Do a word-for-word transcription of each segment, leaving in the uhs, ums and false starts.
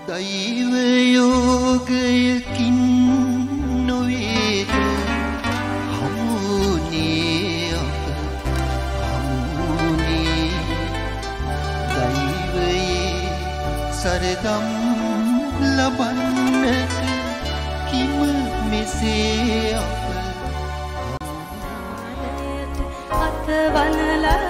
දෛව යෝගයකින් නොවේද හමුුනේ අප හමුුනේ දෛවයේ සරදම් ලබන්නට කිම මෙසේ අප අතවනලා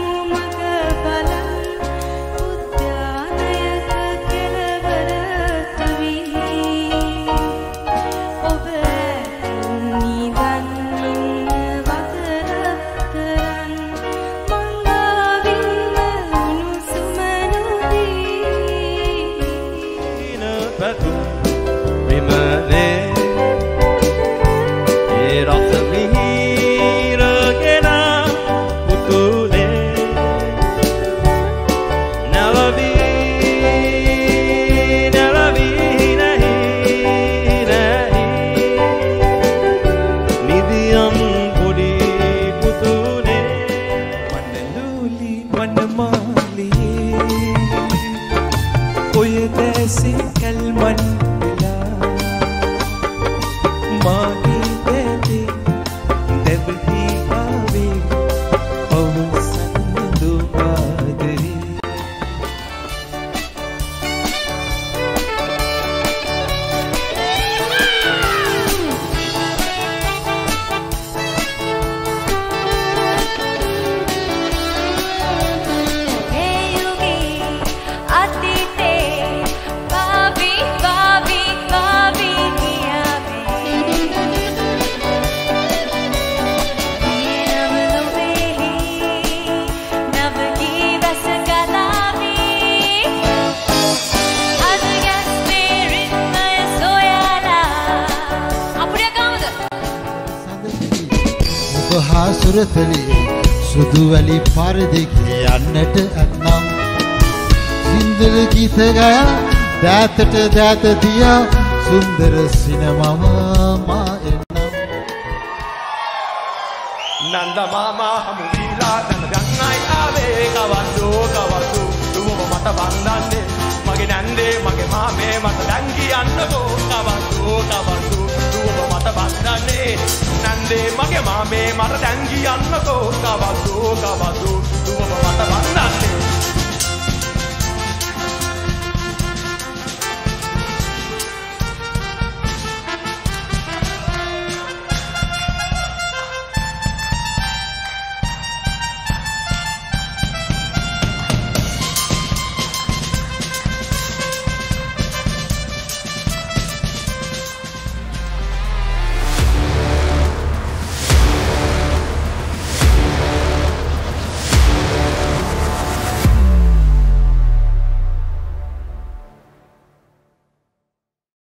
සුරතලේ සුදු වැලි පාර දෙකේ යන්නට අන්නම් සින්දර ගීත ගයා දෑතට දෑත දියා සුන්දර සිනමම මා එන්නම් නන්ද මාමා හමු දීලා දන ගන්නයි ආවේ කවද්දෝ කවද්දෝ දුවම මට වන්දන්නේ මගේ නැන්දේ මගේ මාමේ මට දැන් කියන්නකෝ කවද්දෝ කවද්දෝ දුවම මට වන්දන්නේ නන්දේ මගේ මාමේ මට දැන් කියන්නකෝ කවද්දෝ කවද්දෝ දුවම මට වන්දන්නේ